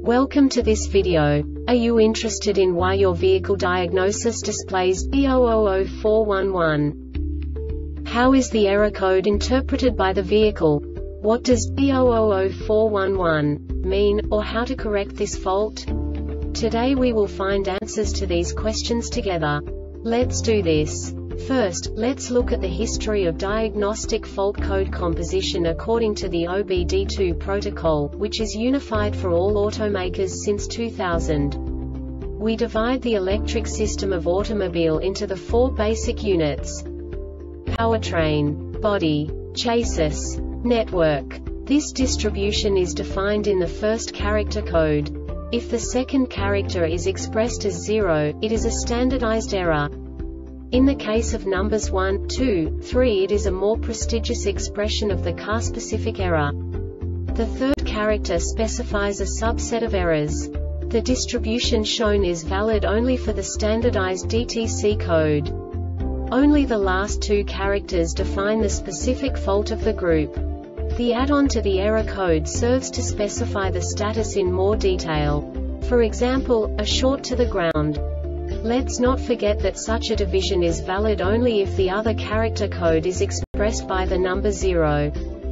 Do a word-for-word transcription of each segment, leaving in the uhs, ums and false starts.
Welcome to this video. Are you interested in why your vehicle diagnosis displays B zero zero zero four one one? How is the error code interpreted by the vehicle? What does B zero zero zero four one one mean, or how to correct this fault? Today we will find answers to these questions together. Let's do this. First, let's look at the history of diagnostic fault code composition according to the O B D two protocol, which is unified for all automakers since two thousand. We divide the electric system of automobile into the four basic units: powertrain, body, chassis, network. This distribution is defined in the first character code. If the second character is expressed as zero, it is a standardized error. In the case of numbers one, two, three, it is a more prestigious expression of the car-specific error. The third character specifies a subset of errors. The distribution shown is valid only for the standardized D T C code. Only the last two characters define the specific fault of the group. The add-on to the error code serves to specify the status in more detail. For example, a short to the ground. Let's not forget that such a division is valid only if the other character code is expressed by the number zero.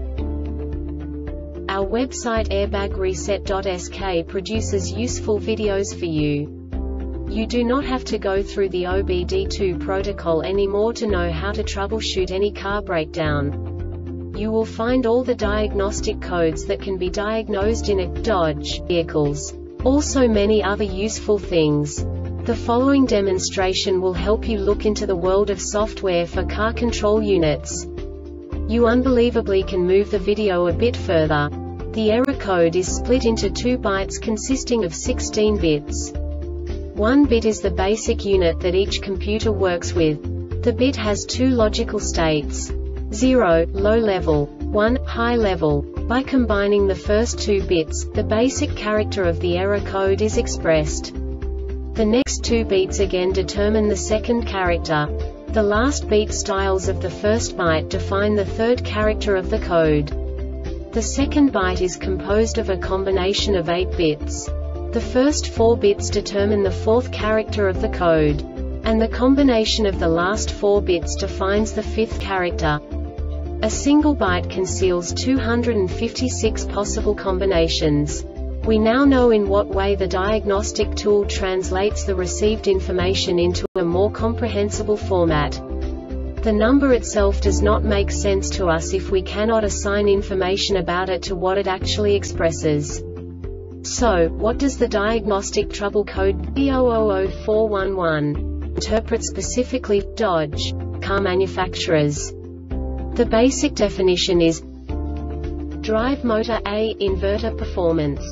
Our website airbag reset dot S K produces useful videos for you. You do not have to go through the O B D two protocol anymore to know how to troubleshoot any car breakdown. You will find all the diagnostic codes that can be diagnosed in a Dodge vehicles. Also many other useful things. The following demonstration will help you look into the world of software for car control units. You unbelievably can move the video a bit further. The error code is split into two bytes consisting of sixteen bits. One bit is the basic unit that each computer works with. The bit has two logical states: zero, low level, one, high level. By combining the first two bits, the basic character of the error code is expressed. The next two beats again determine the second character. The last beat styles of the first byte define the third character of the code. The second byte is composed of a combination of eight bits. The first four bits determine the fourth character of the code. And the combination of the last four bits defines the fifth character. A single byte conceals two hundred fifty-six possible combinations. We now know in what way the diagnostic tool translates the received information into a more comprehensible format. The number itself does not make sense to us if we cannot assign information about it to what it actually expresses. So, what does the diagnostic trouble code B zero zero zero four one one interpret specifically for Dodge car manufacturers? The basic definition is drive motor A, inverter performance.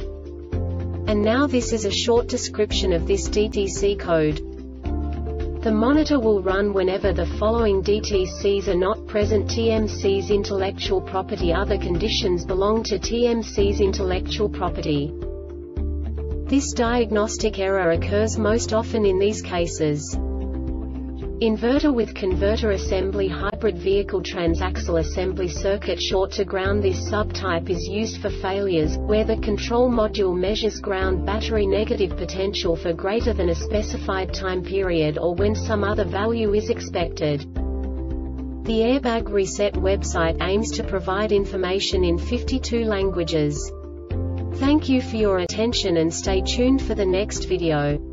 And now this is a short description of this D T C code. The monitor will run whenever the following D T Cs are not present: T M C's intellectual property. Other conditions belong to T M C's intellectual property. This diagnostic error occurs most often in these cases: inverter with converter assembly, hybrid vehicle transaxle assembly circuit short to ground. This subtype is used for failures where the control module measures ground battery negative potential for greater than a specified time period, or when some other value is expected. The Airbag Reset website aims to provide information in fifty-two languages. Thank you for your attention and stay tuned for the next video.